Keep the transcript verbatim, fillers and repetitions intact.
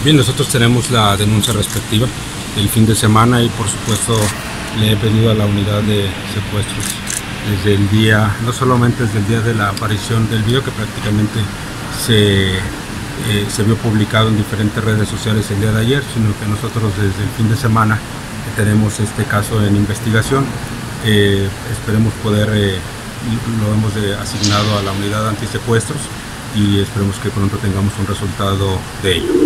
Bien, nosotros tenemos la denuncia respectiva del fin de semana y por supuesto le he pedido a la unidad de secuestros desde el día, no solamente desde el día de la aparición del video, que prácticamente se, eh, se vio publicado en diferentes redes sociales el día de ayer, sino que nosotros desde el fin de semana tenemos este caso en investigación. Eh, esperemos poder, eh, lo hemos eh, asignado a la unidad antisecuestros y esperemos que pronto tengamos un resultado de ello.